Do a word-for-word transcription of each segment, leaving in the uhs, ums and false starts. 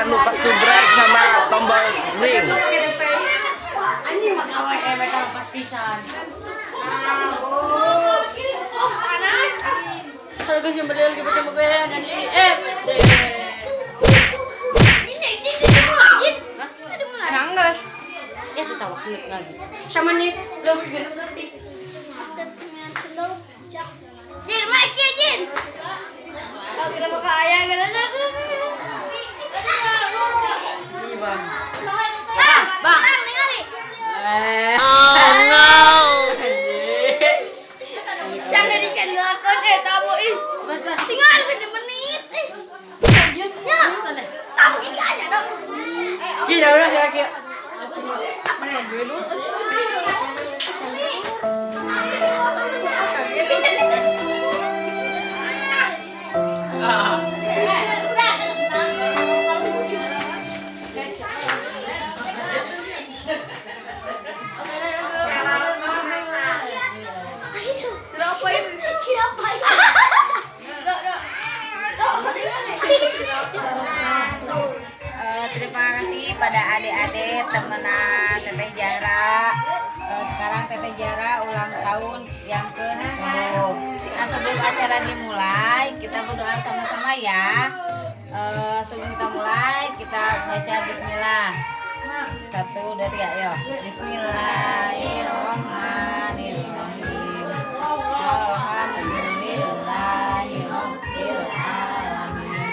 jangan lupa subscribe sama tombol ring. Anjing mah gawe mereka pas pisan. Oh, panas. Kalau guys yang berdiri lagi baca buku ya nyanyi. Eh, ini ini ini mulai. Hah? Udah mulai. Enggak. Ya kita waktu lagi. Sama nih, lo genep nanti. Dengan slow jak. Jin, mic ya, Jin. Oh, kita mau kaya kan aja. Ini, Bang. Ah, Bang. Eh. Oh no. Jangan dicendolkan eh tahu ih. Tinggal lima menit eh. Ya. Tahu gini aja dong. Gila udah ya Ki. Mana dulu. Ah. Uh, terima kasih pada adik-adik temenan Teteh Jara. Uh, sekarang Teteh Jara ulang tahun yang ke sepuluh. Nah, sebelum acara dimulai kita berdoa sama-sama ya. Uh, sebelum kita mulai kita baca bismillah. Satu, dua, tiga, yuk. Bismillahirrahmanirrahim. Alhamdulillahirabbil alamin.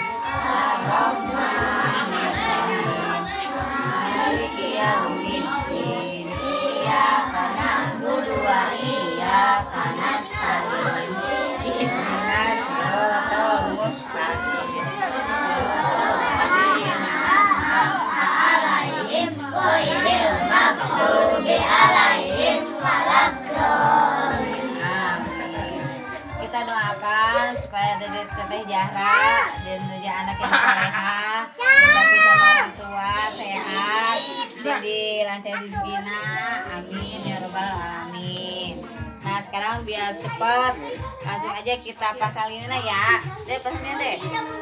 Arrahmanirrahim. Maliki yaumiddin. Iyyaka na'budu wa iyyaka nasta'in. Ihdinas siratal mustaqim. Siratal ladzina an'amta 'alaihim ghairil maghdubi 'alaihim waladdallin. Kita doakan supaya dari Teteh Jahra dan menjadi anak yang salehah, berbakti sama orang tua, sehat, jadi lancar rezekinya, amin ya robbal alamin. Nah sekarang biar cepet, langsung aja kita pasal ini nah ya, deh pasalnya deh.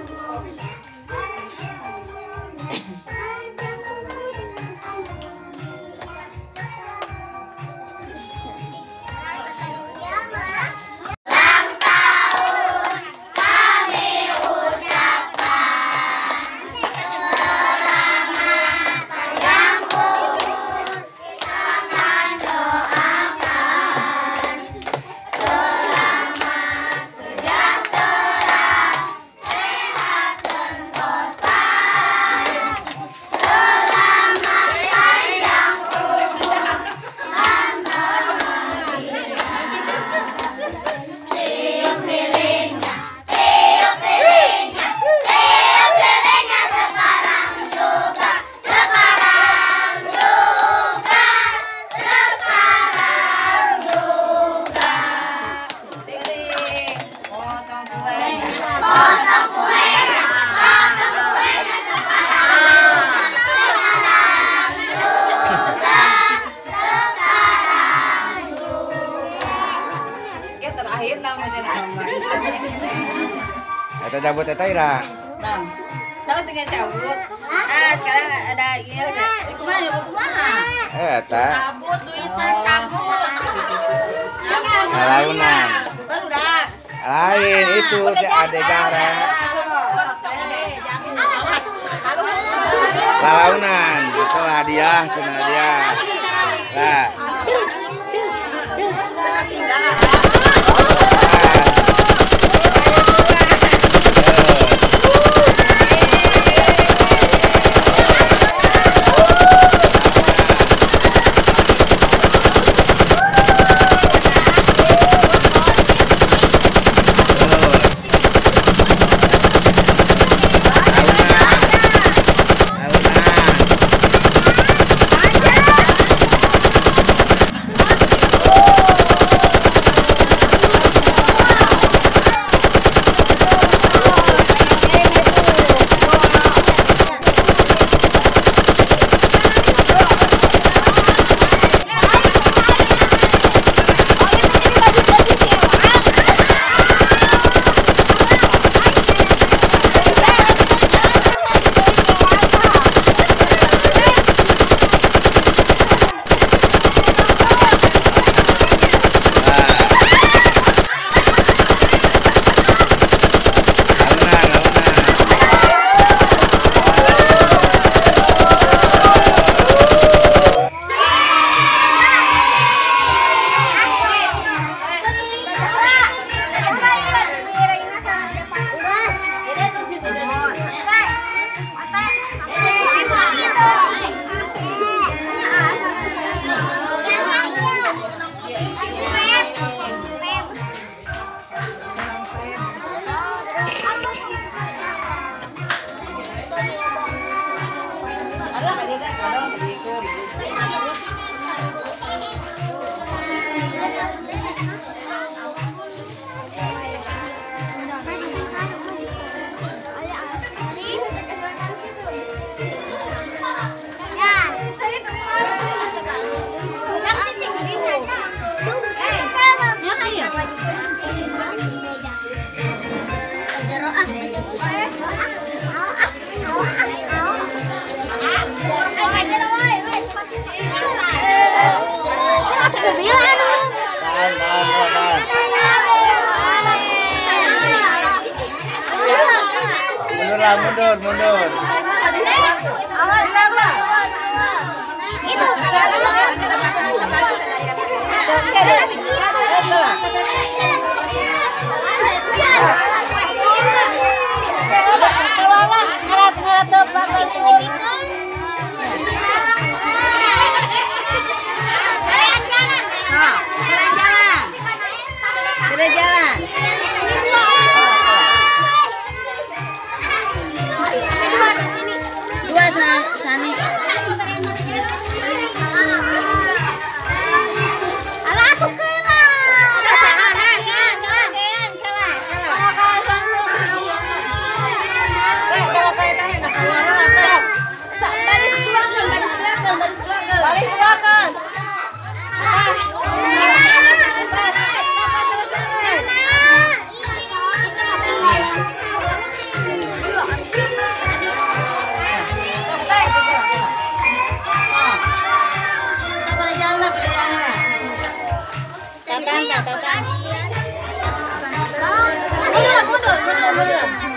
Kita cabut Teteh Ira. Bang, saya tinggal cabut. Ah, sekarang ada ini. Kumaha ya, kumaha? Eh, Eta. Cabut duit cabut. Salaunan. Baru dah. Lain itu si Ade Jara. Salaunan, itu hadiah, sunah hadiah. Lah. Tahan, tahan, tahan. Mundur lah, mundur, mundur. Kita jalan. Dua sani. Alah tuh kela. Baris belakang, baris belakang, baris belakang. Baris belakang. Mundur, mundur, mundur, mundur.